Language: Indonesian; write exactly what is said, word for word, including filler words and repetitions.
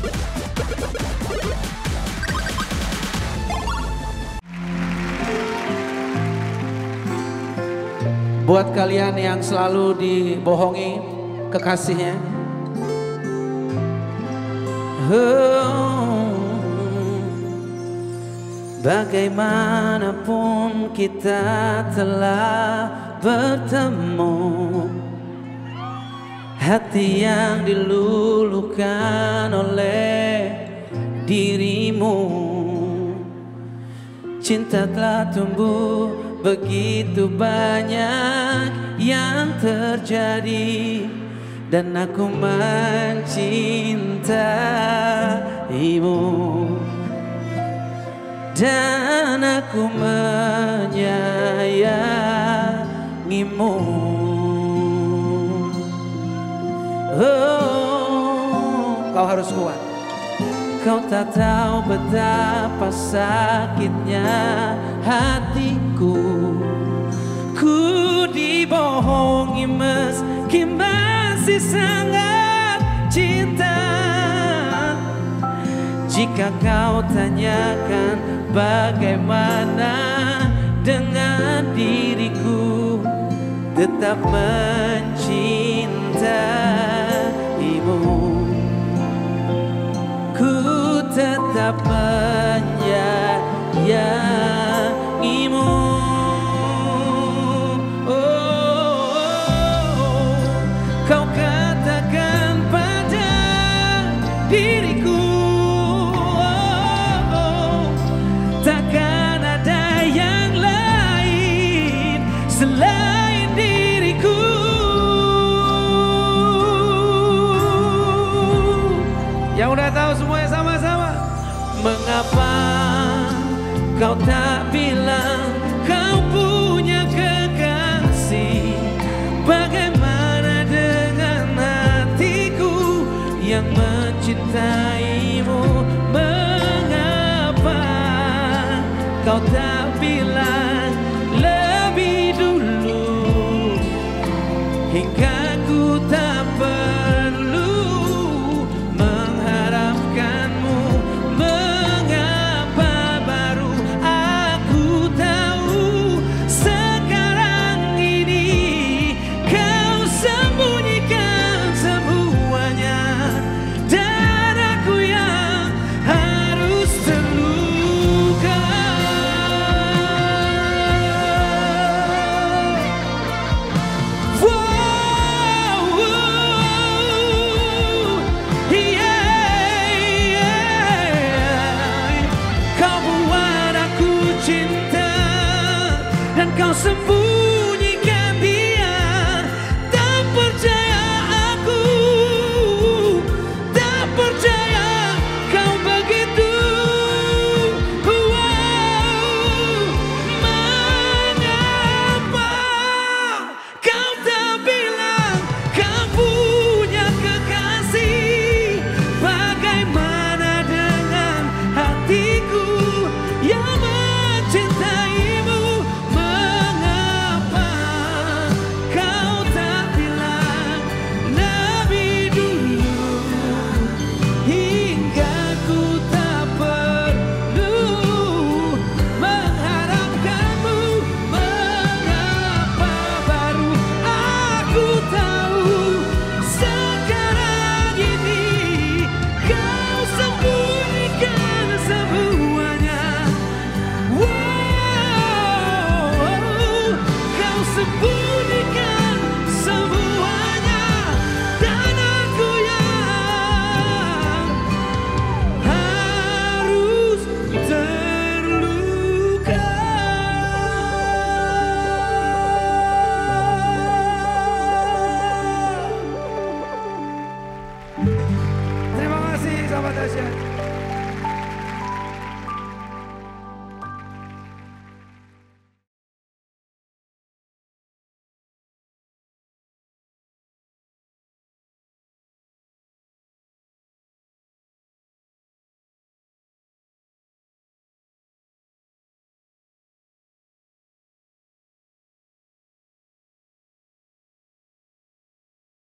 Buat kalian yang selalu dibohongi kekasihnya, oh, bagaimanapun kita telah bertemu, hati yang diluluhkan oleh dirimu, cinta telah tumbuh. Begitu banyak yang terjadi dan aku mencintaimu dan aku menyayangimu. Oh, kau harus kuat. Kau tak tahu betapa sakitnya hatiku. Ku dibohongi meski masih sangat cinta. Jika kau tanyakan bagaimana dengan diriku, tetap mencintaimu. Ku tetap menyayangimu. Oh, kau katakan pada diriku, oh, takkan ada yang lain selain diriku. Yang udah tahu semuanya sama-sama. Mengapa kau tak bilang kau punya kekasih? Bagaimana dengan hatiku yang mencintaimu? Mengapa kau tak bilang lebih dulu, hingga ku tak perlu mengharapkanmu? Mengapa baru aku tahu sekarang ini kau sembunyikan semuanya dan aku yang harus terluka. Wow, yeah. Kau buat aku cinta dan kau sembunyikan dia. Tak percaya aku, tak percaya kau begitu. Wow, mengapa kau tak bilang kau punya kekasih? Bagaimana dengan hatiku yang mencintaimu? Mengapa kau tak bilang lebih dulu, hingga ku tak perlu mengharapkanmu? Mengapa baru aku tahu sekarang ini kau sembunyikan semuanya? Wow, kau sembunyikan semuanya dan aku yang harus terluka. Terima kasih sahabat dahsyat.